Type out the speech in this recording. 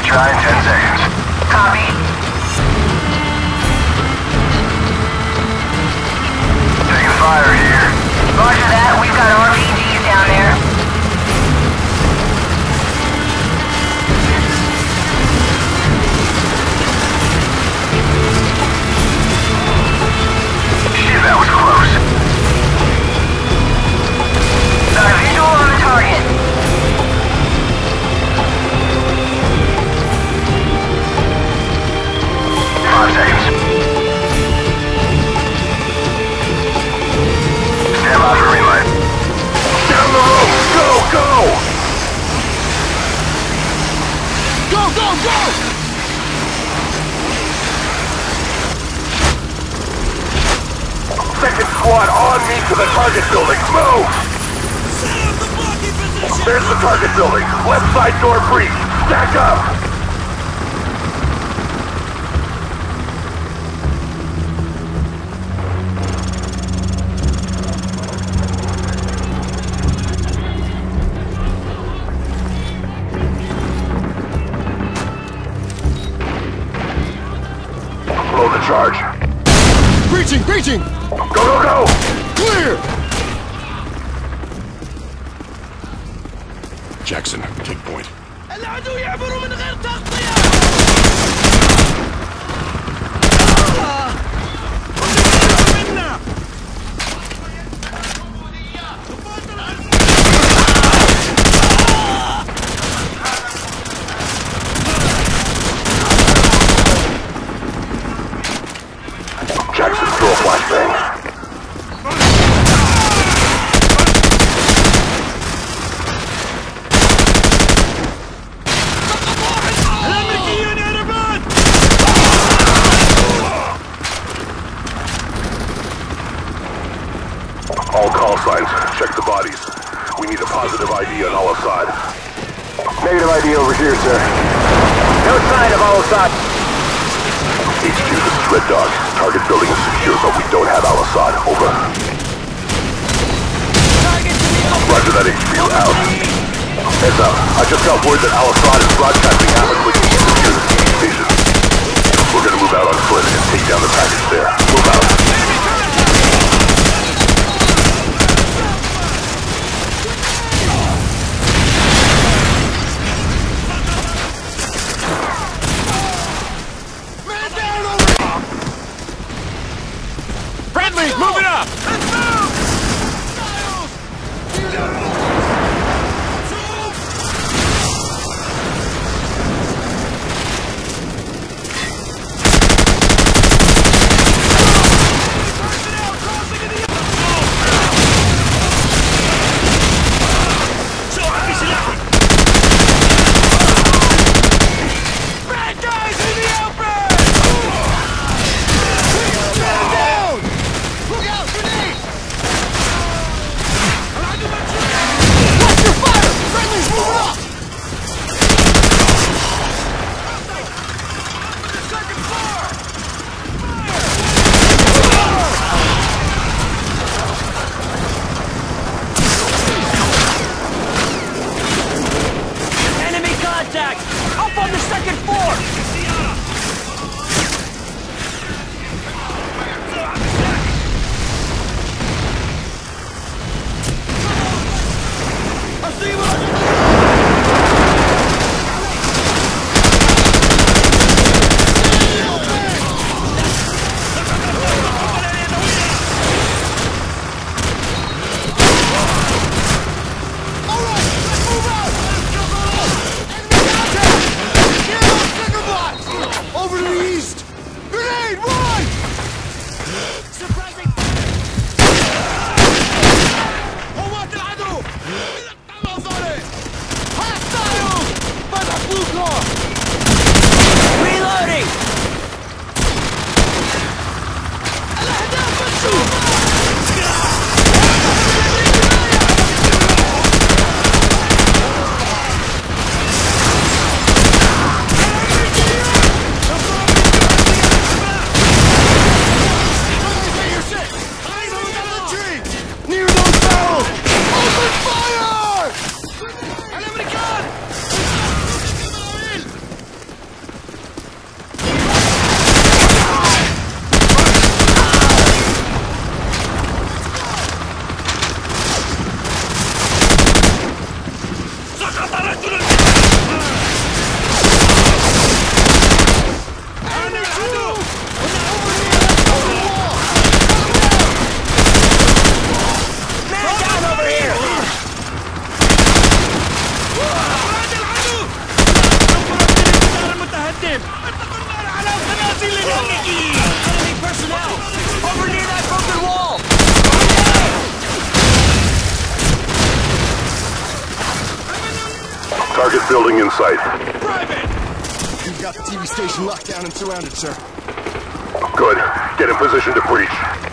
Try in 10 seconds. Copy. Taking fire here. Roger that. We've got RPGs down there. Shit, that was close. Got a visual on the target. 5 seconds. Stand by for relay. Down the road! Go, go! Go, go, go! Second squad on me to the target building. Move! There's the target building. Left side door breach. Stack up! Blow the charge. Breaching, breaching! Go, go, go! Clear! Jackson, take point. العدو يعبر من غير تغطية. منا. Jackson, throw a flashbang. الأمريكيون يهربون. All call signs. Check the bodies. We need a positive ID on Al-Assad. Negative ID over here, sir. No sign of Al-Assad. HQ, this is Red Dog. Target building is secure, but we don't have Al-Assad. Over. Roger that, HQ. Out. Heads up. I just got word that Al-Assad is broadcasting amicably to secure the TV station. We're gonna move out on foot and take down the package there. Move out. Friendly, moving up! Enemy personnel! Over near that broken wall! Target building in sight. Private! We've got the TV station locked down and surrounded, sir. Good. Get in position to breach.